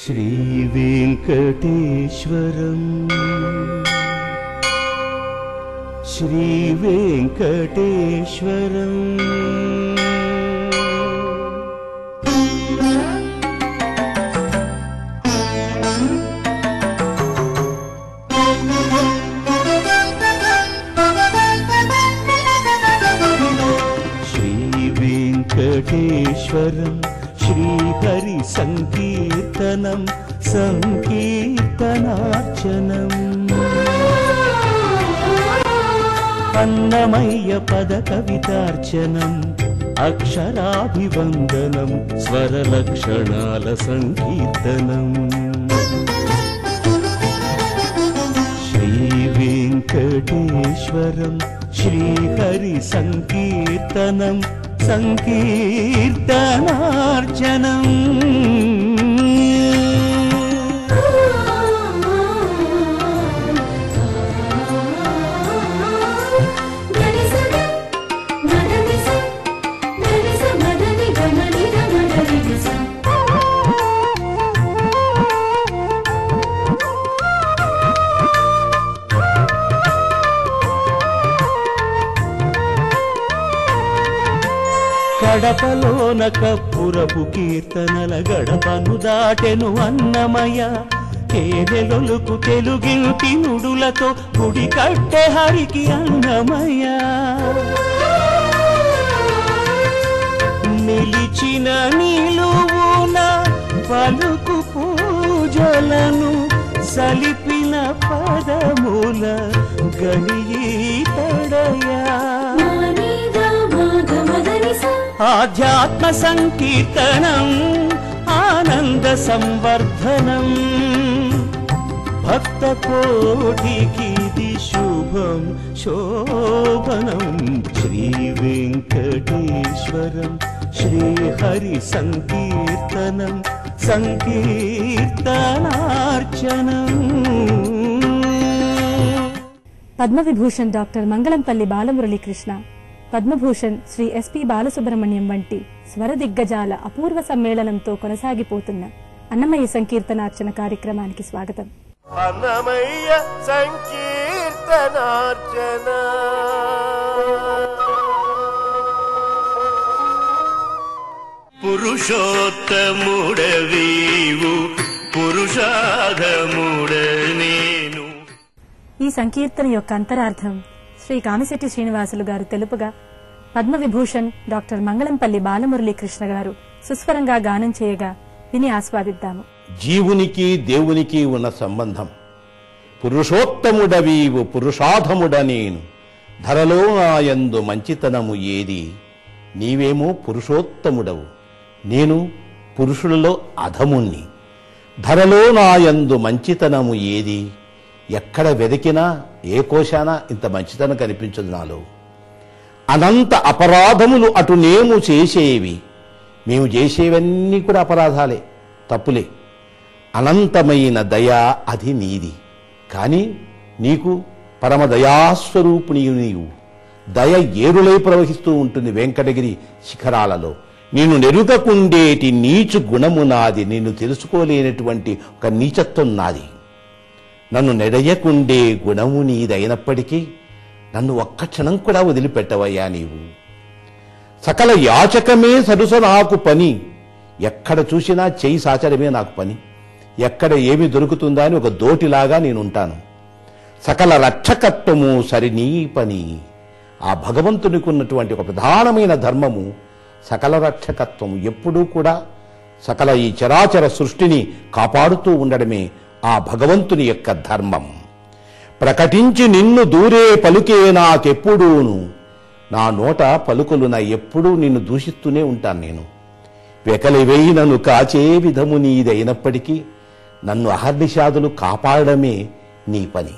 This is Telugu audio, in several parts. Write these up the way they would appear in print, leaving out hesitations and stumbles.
శ్రీవేంకటేశ్వరం శ్రీవేంకటేశ్వరం శ్రీవేంకటేశ్వరం శ్రీహరి సంకీర్తనం సంకీర్తనార్చనం అన్నమయ్య పద కవితార్చనం అక్షరాభివందనం స్వరలక్షణాల సంకీర్తనం శ్రీవేంకటేశ్వరం శ్రీహరి సంకీర్తనం సంకీర్తనార్చనం గడపలోన కప్పురపు కీర్తనల గడపను దాటెను అన్నమయ్య కేదెలొలుకు తెలుగింటి నుడులతో గుడి కట్టె హరికి అన్నమయ్య నిలిచిన నిలువున పలుకు పూజలను సలిపిన పదముల గణితడయా ఆధ్యాత్మ సంకీర్తనం ఆనంద సంవర్ధనం భక్త కోటికి శుభం శోభనం శ్రీవేంకటేశ్వరం శ్రీహరి సంకీర్తనం సంకీర్తనార్చనం. పద్మవిభూషణ్ డాక్టర్ మంగళంపల్లి బాలమురళీకృష్ణ, పద్మభూషణ్ శ్రీ ఎస్పి బాలసుబ్రహ్మణ్యం వంటి స్వర దిగ్గజాల అపూర్వ సమ్మేళనంతో కొనసాగిపోతున్న అన్నమయ్య సంకీర్తనార్చన కార్యక్రమానికి స్వాగతం. అన్నమయ్య సంకీర్తనార్చన పురుషోత్తముడవీవు పురుషాధముడనేను. ఈ సంకీర్తన యొక్క అంతరార్థం శ్రీ కామిశెట్టి శ్రీనివాసులు గారు తెలుపుగా పద్మవిభూషణ్ డాక్టర్ మంగళంపల్లి బాలమురళీకృష్ణ గారు సుస్వరంగా గానం చేయగా విని ఆస్వాదిద్దాము. జీవునికి దేవునికి ఉన్న సంబంధం. పురుషోత్తముడవీవు పురుషాధముడనేను, ధరలో నాయందు మంచితనము ఏది, నీవేమో పురుషోత్తముడవు, నేను పురుషులలో అధముణ్ణి. ధరలో నాయందు మంచితనము ఏది, ఎక్కడ వెతికినా ఏ కోశాన ఇంత మంచితనం కనిపించదు నాలో. అనంత అపరాధములు అటు నేము చేసేవి, మేము చేసేవన్నీ కూడా అపరాధాలే, తప్పులే. అనంతమైన దయా అది నీది, కానీ నీకు పరమ దయాస్వరూపిణి నీవు. దయ ఏరులై ప్రవహిస్తూ ఉంటుంది వెంకటగిరి శిఖరాలలో. నిన్ను నెరుగకుండేటి నీచు గుణము నాది, నిన్ను తెలుసుకోలేనటువంటి ఒక నీచత్వం నాది. నన్ను నెడయకుండే గుణము నీదైనప్పటికీ నన్ను ఒక్క క్షణం కూడా వదిలిపెట్టవయ్యా నీవు. సకల యాచకమే సరుస నాకు పని, ఎక్కడ చూసినా చేయి సాచడమే నాకు పని. ఎక్కడ ఏమి దొరుకుతుందా అని ఒక దోటిలాగా నేనుంటాను. సకల రక్షకత్వము సరి నీ పని. ఆ భగవంతునికి ఉన్నటువంటి ఒక ప్రధానమైన ధర్మము సకల రక్షకత్వము. ఎప్పుడూ కూడా సకల ఈ చరాచర సృష్టిని కాపాడుతూ ఉండడమే ఆ భగవంతుని యొక్క ధర్మం. ప్రకటించి నిన్ను దూరే పలుకే నాకెప్పుడూను, నా నోట పలుకులున ఎప్పుడూ నిన్ను దూషిస్తూనే ఉంటాను నేను. వెకలివేయి నన్ను కాచే విధము నీదైనప్పటికీ నన్ను అహర్నిషాదులు కాపాడమే నీ పని.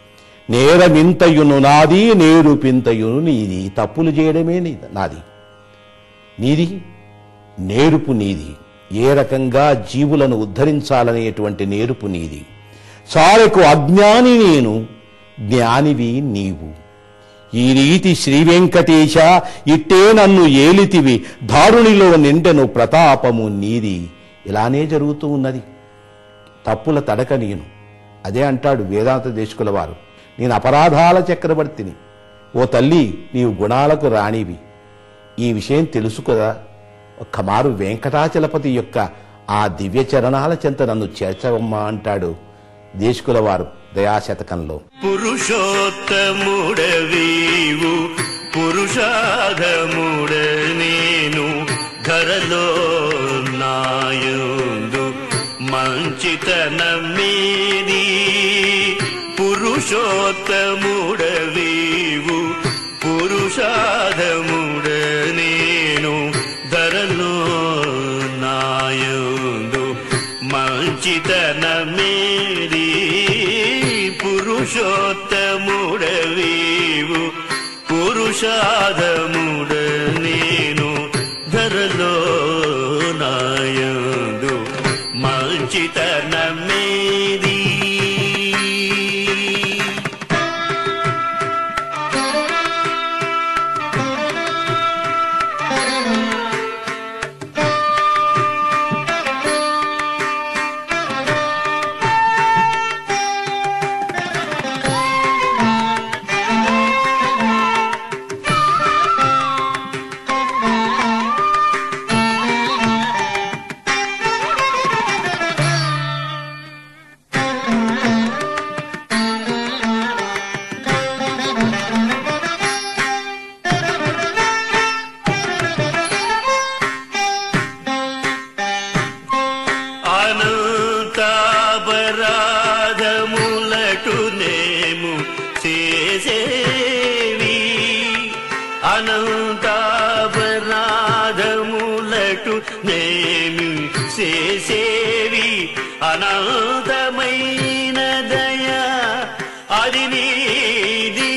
నేరమింతయును నాది, నేరుపింతయును నీది, తప్పులు చేయడమే నాది. నీది నేర్పు నీది, ఏ రకంగా జీవులను ఉద్ధరించాలనేటువంటి నేర్పు నీది. సారెకు అజ్ఞాని నేను, జ్ఞానివి నీవు. ఈ రీతి శ్రీవెంకటేశ ఇట్టే నన్ను ఏలితివి, దారుణిలో నిండెను ప్రతాపము నీది. ఇలానే జరుగుతూ ఉన్నది. తప్పుల తడక నేను. అదే అంటాడు వేదాంత దేశకుల వారు, నేను అపరాధాల చక్రవర్తిని, ఓ తల్లి నీవు గుణాలకు రాణివి. ఈ విషయం తెలుసు కదా, ఒక్కమారు వెంకటాచలపతి యొక్క ఆ దివ్య చరణాల చెంత నన్ను చేర్చవమ్మా అంటాడు దేశకుల వారు దయాశతకంలో. పురుషోత్తముడవీవు పురుషాధముడ నేను ధరలో నాయందు మంచితనమేది. పురుషోత్తముడవీవు పురుషాధముడ నేను ధరలో నాయందు మంచితనమేది. పురుషోత్తముడవీవు పురుషాధముడ నేను ధరలో నాయందు మంచితనమేది. అనంతాపరాధములటునేము చేసేవి. అనంతాపరాధములటు నేమి చేసేవి. అనంతమైన దయ అది నీది.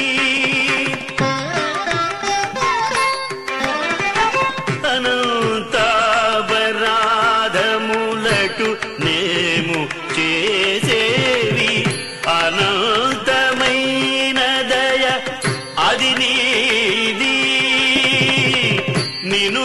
అనంతాపరాధములటు నేము చేసేవి. అనంతమైన దయ అది నీది. నిన్ను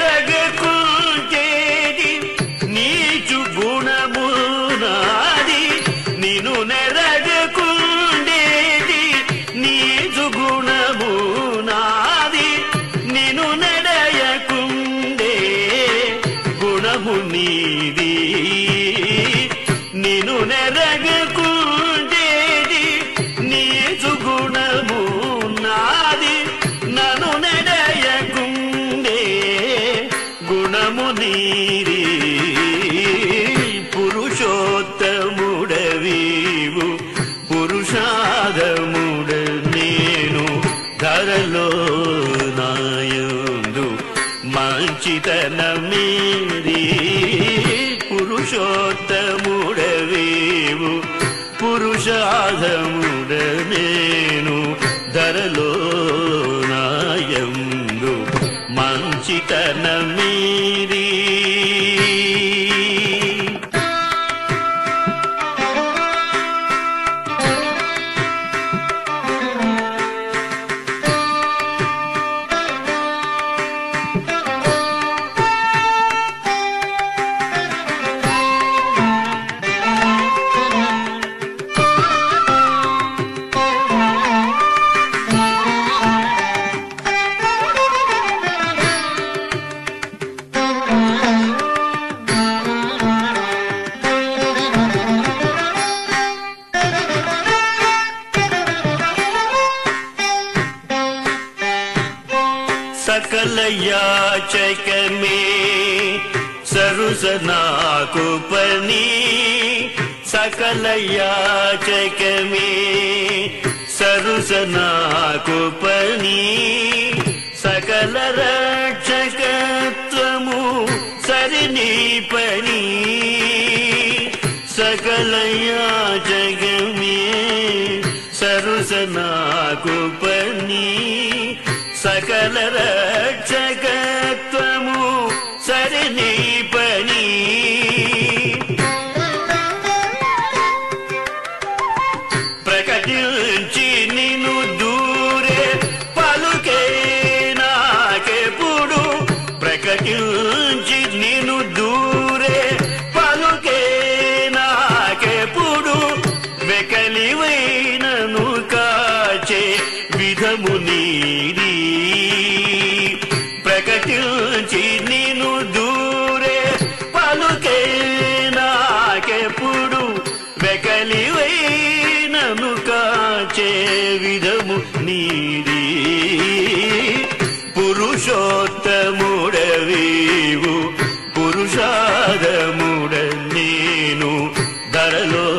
ఎరగకుంటేది నీచు గుణము నాది. నిన్ను నెరగకుండేది నీచు గుణము నాది. నిన్ను నెడయకుండే గుణము నీది. నిన్ను నెరగకుండేది నీచు గుణము నాది. నన్ను నెడయకుండే గుణము నీది. పురుషోత్తముడవీవు పురుషాధముడ నేను ధరలో నాయందు మంచితనమేది. పురుషోత్తముడవీవు పురుషాధముడ నేను ధరలో నాయందు మంచితనమేది. సకల యాచకమే సరుస నాకు పని. సకల యాచకమే సరుస నాకు పని. సకల రక్షకత్వము సరిని పని. సకల యాచకమే సరుస నాకు పని. సకల రక్షకత్వము సరిని పని. ప్రకటించి నిన్ను దూరే పలుకే నాకెప్పుడు. ప్రకటించి నిన్ను దూరే పలుకే నా వెకలివైనను కాచే విధము నీది ప్రకటించి నిను దూరే పలుకే నాకెప్పుడు వెకలివైనను కాచే విధము నీది పురుషోత్తముడవీవు పురుషాదముడ నేను ధరలో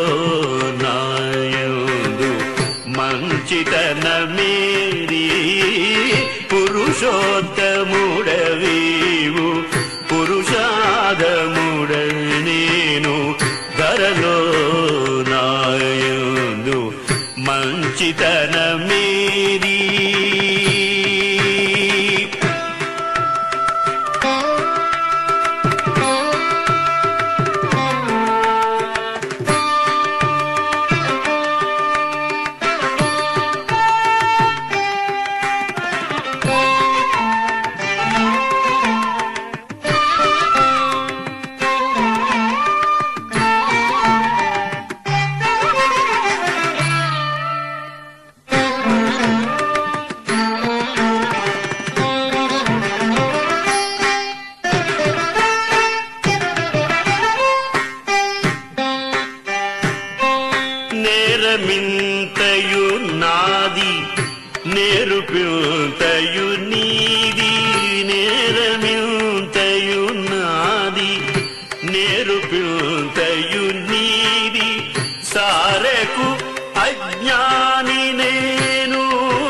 నాయందు మంచితనమేరి పురుషోత్తముడవీవు పురుషాదముడ నేను ధరలో నాయందు మంచితనమేరి నేరమింతయు నాది నేరుపింతయు నీది నేరమింతయు నాది నేరుపింతయు నీది సారెకు అజ్ఞాని నేను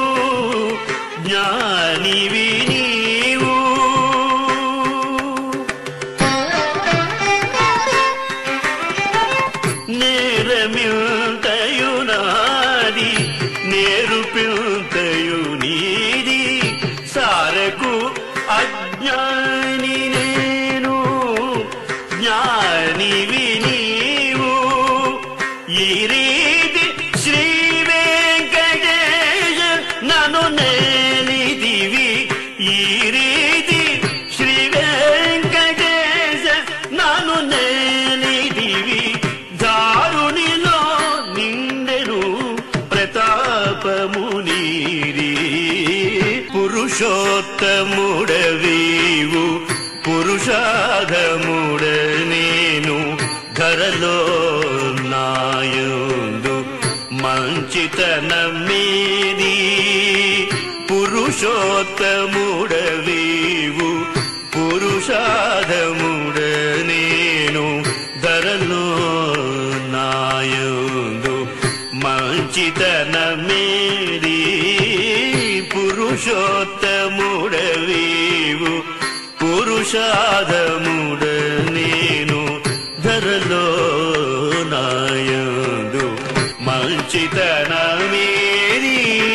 జ్ఞానివి నీవు నేరమింతయు నాది నేరుపింతయు నీది సారకు అజ్ఞాని నేను జ్ఞానివి నీవు ఈ రీతి శ్రీ వెంకటేశ నన్ను నేలిదివి ఈ రీతి శ్రీ వెంకటేశ నన్ను నేలిదివి దారునిలో నిండెను ప్రతాపమునీరి పురుషోత్తముడవీవు పురుషాధముడ నేను ధరలో నాయందు మంచితనమేది పురుషోత్తముడవీవు పురుషాధముడ నేను ధరలో నాయందు మంచితనమేది పురుషోత్తముడవీవు పురుషాధముడ నేను ధరలో నాయందు మంచితనమేది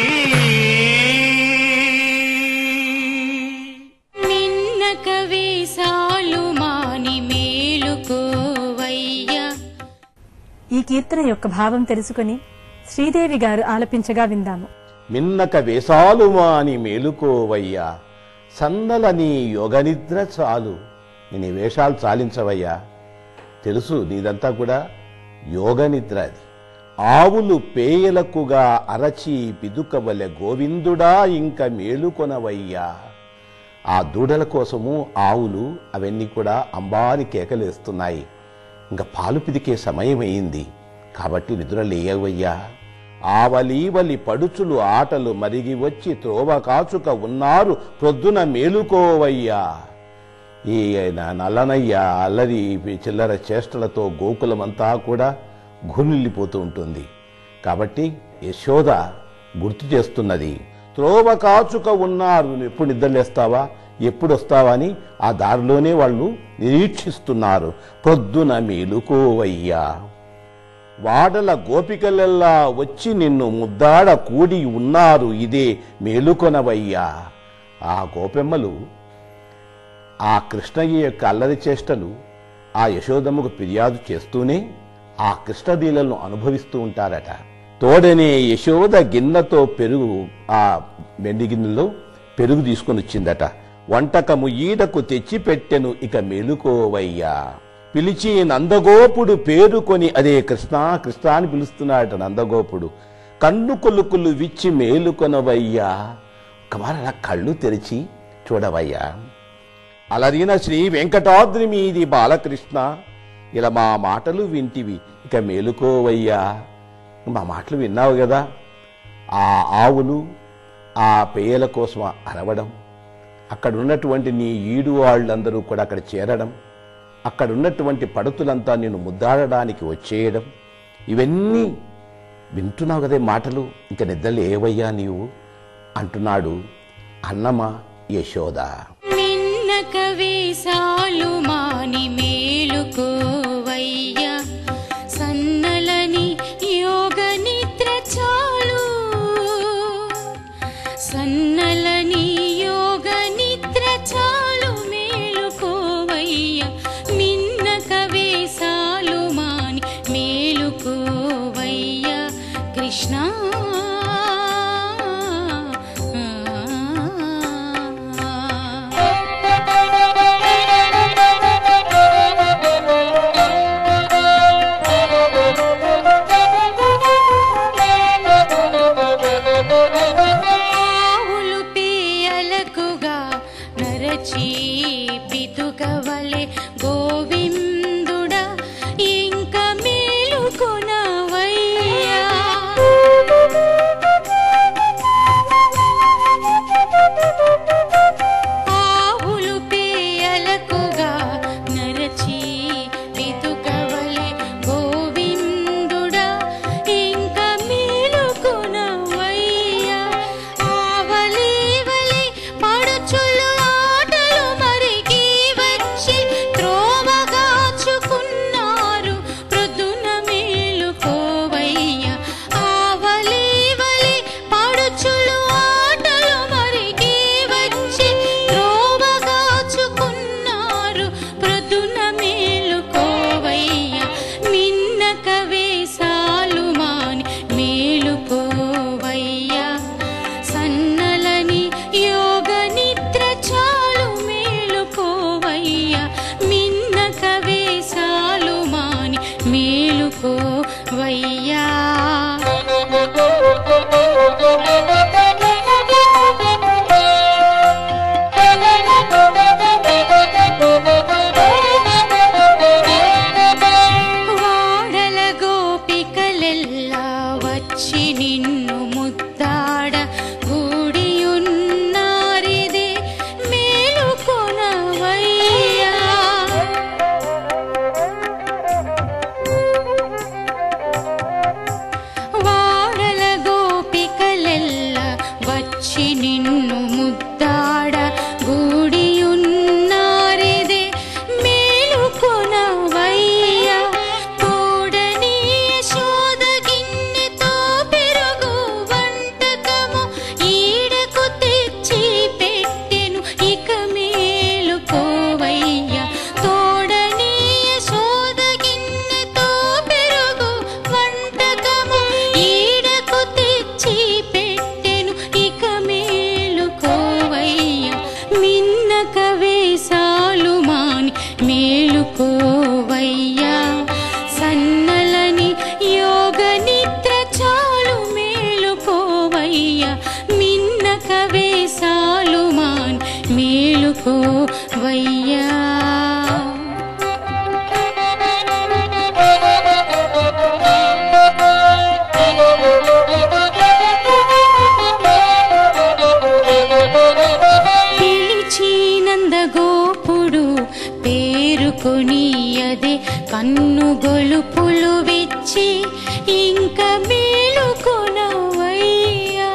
మిన్నక వేసాలు మాని మేలుకోవయ్యా. ఈ కీర్తన యొక్క భావం తెలుసుకుని శ్రీదేవి గారు ఆలపించగా విందాము. మిన్నక వేసాలు మాని మేలుకోవయ్యా సన్నల నీ యోగనిద్ర చాలు. నీ వేషాలు చాలించవయ్యా. తెలుసు నీదంతా కూడా యోగనిద్ర. అది ఆవులు పేయలకుగా అరచి పిదుకవలె గోవిందుడా ఇంక మేలుకొనవయ్యా. ఆ దూడల కోసము ఆవులు అవన్నీ కూడా అంబాని కేకలేస్తున్నాయి. ఇంకా పాలు పిదికే సమయం అయింది కాబట్టి నిద్రలేయవయ్యా. ఆవలీవలి పడుచులు ఆటలు మరిగి వచ్చి త్రోవ కాచుక ఉన్నారు ప్రొద్దున మేలుకోవయ్యా. ఈ నల్లనయ్య అల్లరి చిల్లర చేష్టలతో గోకులమంతా కూడా ఘునిల్లిపోతూ ఉంటుంది. కాబట్టి యశోద గుర్తు చేస్తున్నది, త్రోవ కాచుక ఉన్నారు, ఎప్పుడు నిద్రలేస్తావా, ఎప్పుడు వస్తావా అని ఆ దారిలోనే వాళ్ళు నిరీక్షిస్తున్నారు. ప్రొద్దున మేలుకోవయ్యా. వాడల గోపికలెల్లా వచ్చి నిన్ను ముద్దాడ కూడి ఉన్నారు, ఇదే మేలుకొనవయ్యా. ఆ గోపెమ్మలు ఆ కృష్ణయ్య యొక్క అల్లరి చేష్టలు ఆ యశోదమ్మకు ఫిర్యాదు చేస్తూనే ఆ కృష్ణలీలను అనుభవిస్తూ ఉంటారట. తోడనే యశోద గిన్నెతో పెరుగు, ఆ వెండి గిన్నెలో పెరుగు తీసుకొని వచ్చిందట. వంటకము ఈడకు తెచ్చిపెట్టెను ఇక మేలుకోవయ్యా. పిలిచి నందగోపుడు పేరుకొని, అదే కృష్ణ కృష్ణ అని పిలుస్తున్నాడట నందగోపుడు. కన్ను కొలుకులు విచ్చి మేలుకొనవయ్యా, ఒకమార అలా కళ్ళు తెరిచి చూడవయ్యా. అలరిన శ్రీ వెంకటాద్రి మీది బాలకృష్ణ, ఇలా మా మాటలు వింటివి, ఇక మేలుకోవయ్యా. మా మాటలు విన్నావు కదా. ఆ ఆవులు ఆ పేయల కోసం అరవడం, అక్కడ ఉన్నటువంటి నీ ఈడు వాళ్ళందరూ కూడా అక్కడ చేరడం, అక్కడ ఉన్నటువంటి పడుతులంతా నిన్ను ముద్దాడడానికి వచ్చేయడం, ఇవన్నీ వింటున్నావు కదే మాటలు, ఇంక నిద్రలు ఏవయ్యా నీవు అంటున్నాడు అన్నమ యశోద. మిన్నక వేసాలు మాని మేలుకోవయ్యా, సన్నలని యోగ నిద్ర చాలు, సన్నలని యోగ నిద్ర చాలు మేలుకోవయ్యా, మిన్నక వేసాలు మాని మేలుకోవయ్యా కృష్ణ. పితుకవలే గోవిందుడా ఇంక మేలుకొనవయ్యా, ఆవులు పేయలకుగా నరచి పితుకవలే గోవిందుడా ఇంక మేలుకొనవయ్యా, ఆవలివలే పడుచులు వయ్యా. వాడల గోపికలెల్లా వచ్చి నిన్ను ముద్దాడ గూడియున్నారిదే మేలుకొనవయ్యా, వచ్చి నిన్ను ముద్దాడ గూడియున్నారిదే మేలుకొనవయ్యా, తోడని యశోద గిన్నెతో పెరుగు వంటకము ఈడకు తెచ్చి పెట్టెను ఇక మేలుకోవయ్యా, తోడని యశోద గిన్నెతో పెరుగు వంటకము ఈడకు తెచ్చి పెట్టెను ఇక మేలుకోవయ్యా, మిన్నక వేసాలు మాని మేలుకోవయ్యా, సన్నలని యోగ నిద్ర చాలు మేలుకోవయ్యా, మిన్నక వేసాలు మాని మేలుకోవయ్యా. నందగోపుడు పేరుకొని అదే కన్ను గొలుపులు విచ్చి ఇంక మేలుకొనవయ్యా,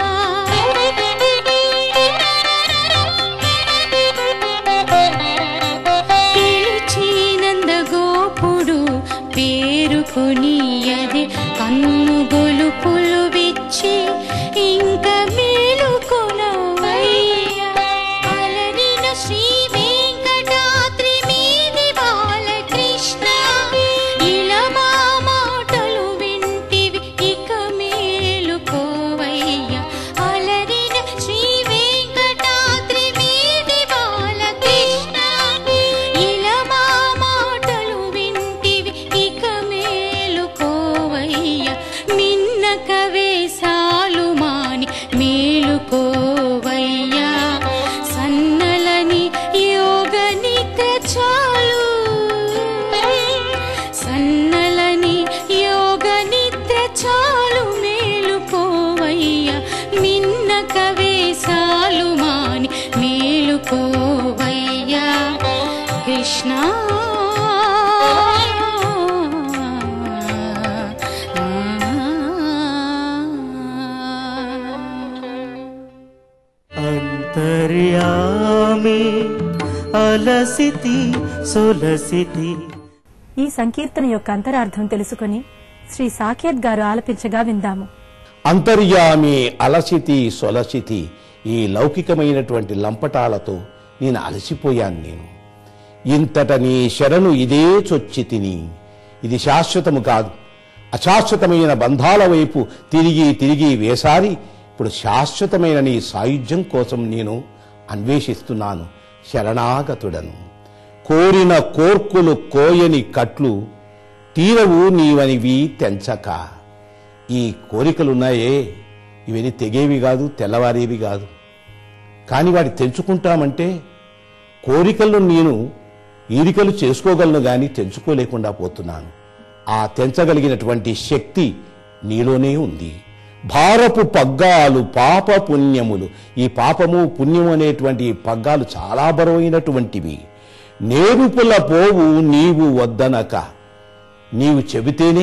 పిలిచి నందగోపుడు పేరుకొని అదే కన్ను గొలుపులు విచ్చి ఇంక మేలుకొనవయ్యా, అలరిన శ్రీ వెంకటాద్రి మీది బాలకృష్ణ, ఇలా మా మాటలు వింటివి ఇక మేలుకోవయ్యా, అలరిన శ్రీ వెంకటాద్రి మీది బాలకృష్ణ, ఇలా మా మాటలు వింటివి అలసితి సొలసితి. ఈ సంకీర్తన యొక్క అంతరార్థం తెలుసుకుని శ్రీ సాకేత్ గారు ఆలపించగా విందాము. అంతర్యామి అలసితి సొలసితి. ఈ లౌకికమైనటువంటి లంపటాలతో నేను అలసిపోయాను. నేను ఇంతట నీ శరణు ఇదే చొచ్చితిని. ఇది శాశ్వతము కాదు, అశాశ్వతమైన బంధాల వైపు తిరిగి తిరిగి వేసారి ఇప్పుడు శాశ్వతమైన నీ సాయుధ్యం కోసం నేను అన్వేషిస్తున్నాను. శరణాగతుడను. కోరిన కోర్కులు కోయని కట్లు తీరవు నీవనివి తెంచక. ఈ కోరికలున్నాయే, ఇవన్నీ తెగేవి కాదు, తెల్లవారేవి కాదు. కానీ వాటి తెంచుకుంటామంటే కోరికలను నేను ఈరికలు చేసుకోగలను గాని తెంచుకోలేకుండా పోతున్నాను. ఆ తెంచగలిగినటువంటి శక్తి నీలోనే ఉంది. భారపు పగ్గాలు పాప పుణ్యములు. ఈ పాపము పుణ్యము అనేటువంటి పగ్గాలు చాలా బరువైనటువంటివి. నేరుపుల పోవు నీవు వద్దనక. నీవు చెబితేనే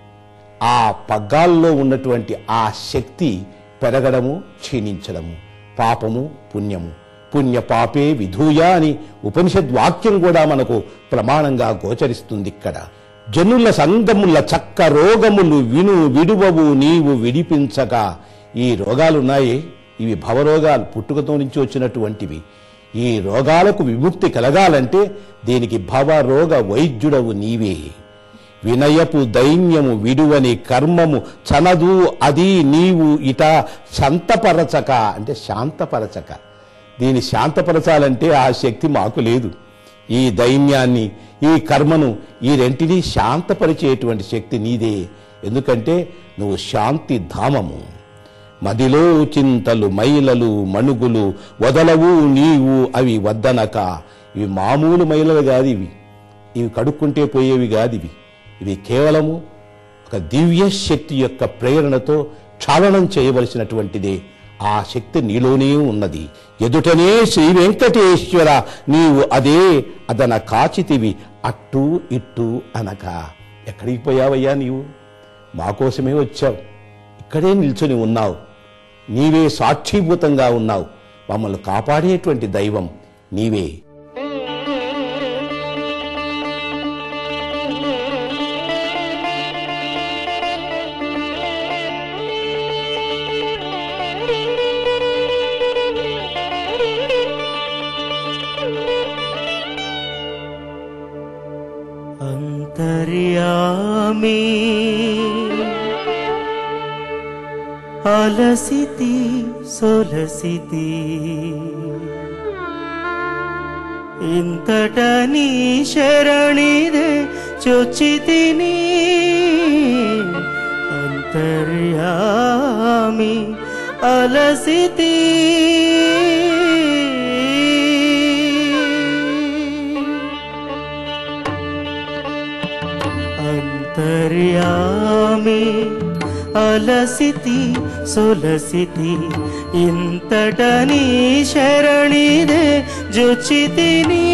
ఆ పగ్గాల్లో ఉన్నటువంటి ఆ శక్తి పెరగడము క్షీణించడము. పాపము పుణ్యము, పుణ్య పాపే విధూయ అని ఉపనిషద్వాక్యం కూడా మనకు ప్రమాణంగా గోచరిస్తుంది. ఇక్కడ జనుల సంగముల చక్క రోగములు విడువవు నీవు విడిపించగా. ఈ రోగాలున్నాయే, ఇవి భవరోగాలు, పుట్టుకతో నుంచి వచ్చినటువంటివి. ఈ రోగాలకు విముక్తి కలగాలంటే దీనికి భవరోగ వైద్యుడవు నీవే. వినయపు దైన్యము విడువని కర్మము చనదు అది నీవు ఇట శాంతపరచక. అంటే శాంతపరచక. దీన్ని శాంతపరచాలంటే ఆ శక్తి మాకు లేదు. ఈ దైన్యాన్ని, ఈ కర్మను, ఈ రెంటిని శాంతపరిచేటువంటి శక్తి నీదే. ఎందుకంటే నువ్వు శాంతి ధామము. మదిలో చింతలు మైలలు మణుగులు వదలవు నీవు అవి వద్దనక. ఇవి మామూలు మైలలు కాదు, ఇవి కడుక్కుంటే పోయేవి కాదు. ఇవి కేవలము ఒక దివ్య శక్తి యొక్క ప్రేరణతో క్షాళనం చేయవలసినటువంటిదే. ఆ శక్తి నీలోనే ఉన్నది. ఎదుటనే శ్రీ వెంకటేశ్వర నీవు అదే అదన కాచితివి అట్టు ఇట్టు అనక. ఎక్కడికి పోయావయ్యా నీవు? మా కోసమే వచ్చావు. ఇక్కడే నిల్చొని ఉన్నావు. నీవే సాక్షిభూతంగా ఉన్నావు. మమ్మల్ని కాపాడేటువంటి దైవం నీవే. అంతర్యామి అలసితి సొలసితి. ఇంతట నీ శరణిదే చొచ్చితిని. అంతర్యామి అలసితి అంతర్యామి అలసితి సొలసితి. ఇంతట నీ శరణిదే జొచ్చితిని.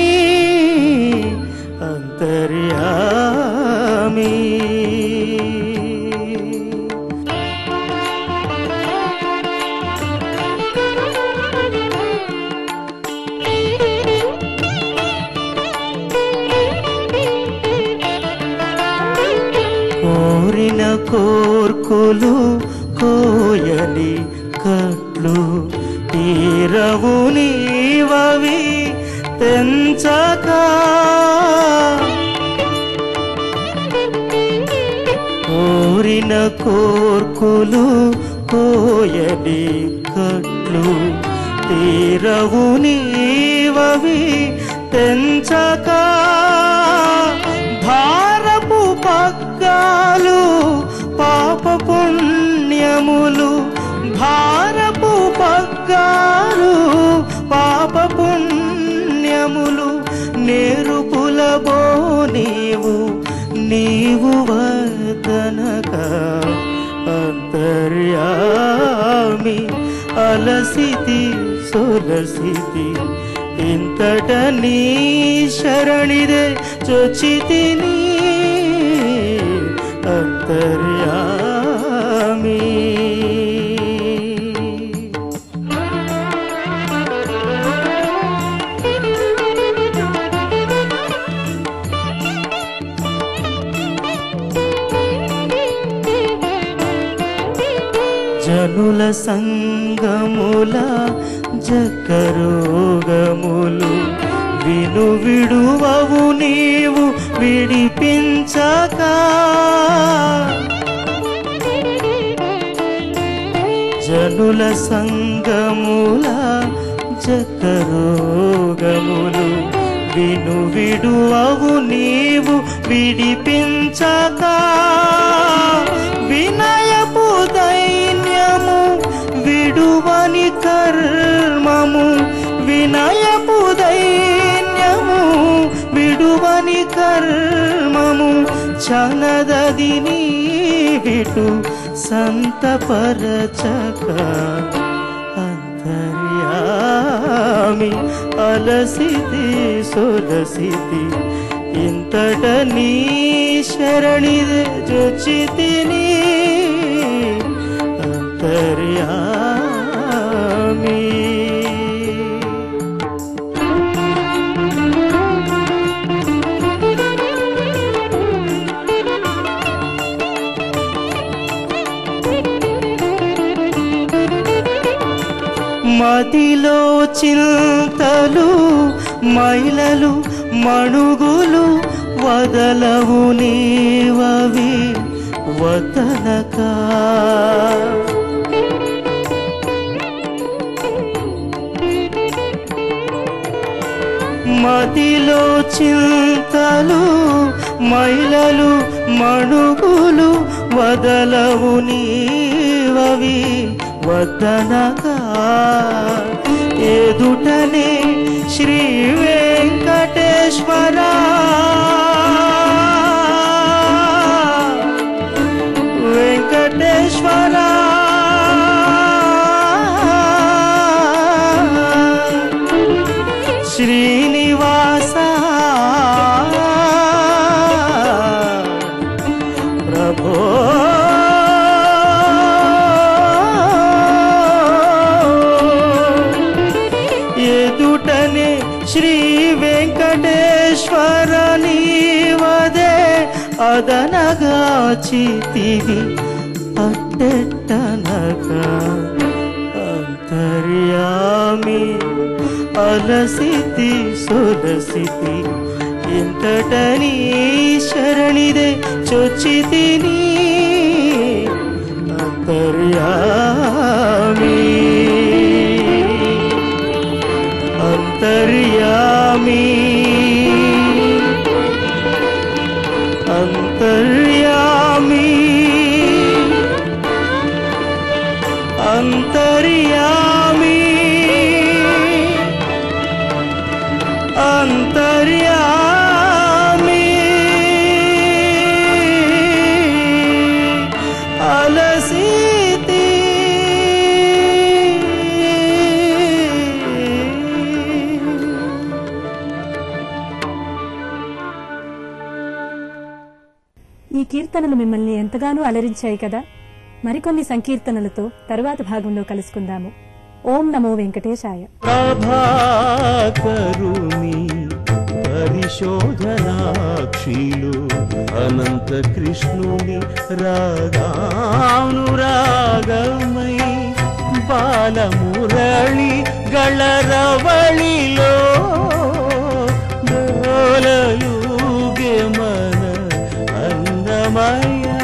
అంతర్యామి కోరిన కోర్కులు కోయని కట్లు తీరవు నీవవి తెంచక. కోరిన కోర్కులు కోయని కట్లు తీరవు నీవవి తెంచక. భారపు పగ్గాలు పాప పుణ్యములు. భారపు పగ్గాలు పాప పుణ్యములు. నేరుపులబో నీవు వదనక. అంతర్యామి అలసితి సొలసితి. ఇంతట నీ శరణిదే చొచ్చితిని. అంతర్యామి జనుల సంగముల జకరోగములు విను విడువవు నీవు విడిపించక జనుల సంగముల జకరోగములు విను విడువవు నీవు విడిపించక వినయపు దైన్యము విడువని కర్మము వినయపు దైన్యము విడువని కర్మము చనదది నీ విటు సంతపరచక అంతర్యామి అలసితి సొలసితి ఇంతట నీ శరణిదే జొచ్చితిని అంతర్యామి మదిలో చింతలు మైలలు మణుగులు వదలవు నీవవి వదలక మదిలో చింతలు మైలలు మణుగులు వదలవు నీవవి వదనగా ఎదుటనే శ్రీ వెంకటేశ్వర వెంకటేశ్వర శ్రీనివాస ప్రభో ఎదుటనే శ్రీ వెంకటేశ్వర నీవదే అదనగా చితివి అట్టెట్టనగా అంతర్యామి అలసితి సొలసితి ఇంతట నీ శరణిదే చొచ్చితిని అంతర్యామి అంతర్యామి అంతర్యామి అంతర్యామి అంతర్యామి అలసితి ఈ కీర్తనలు మిమ్మల్ని ఎంతగానో అలరించాయి కదా. మరికొన్ని సంకీర్తనలతో తరువాత భాగంలో కలుసుకుందాము. ఓం నమో వెంకటేశాయ. ప్రభాకరుని పరిశోధనాక్షిలు అనంత కృష్ణుని రాగానురాగమై బాలమురళి గళరవళిలో డోలలుగే మన అందమయ్యా.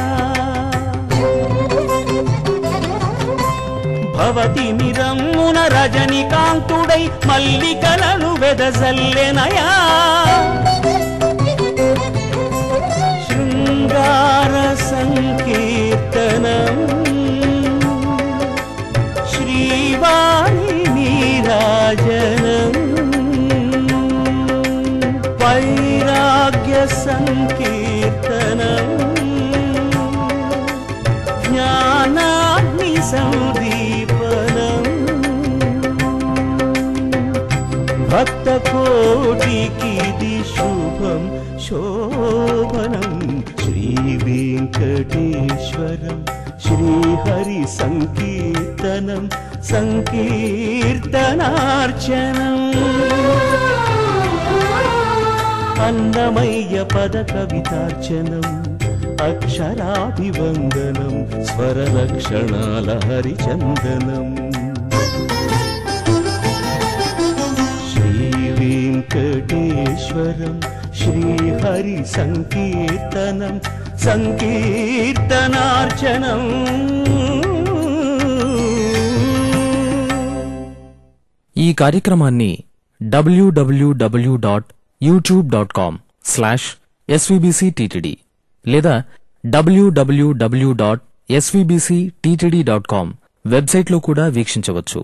భవతి నిరమ్మున రజనికాంతుడై మల్లికలను వెదజల్లెనయా. శృంగార సంకీర్తనం శ్రీవాణి నీరాజనం వైరాగ్య సంకీర్తనం జ్ఞానాగ్ని సందీపనం భక్త కోటికిది శుభం శోభనం. శ్రీ వెంకటేశ్వరం శ్రీహరి సంకీర్తనం సంకీర్తనార్చనం. అన్నమయ్య పద కవితార్చనం అక్షరాభివందనం స్వరరక్షణాల హరిచందనం శ్రీ వెంకటేశ్వరం శ్రీహరి సంకీర్తనం సంకీర్తనార్చనం. ఈ కార్యక్రమాన్ని www.youtube.com/svbcttd లేదా www.svbcttd.com వెబ్సైట్లో కూడా వీక్షించవచ్చు.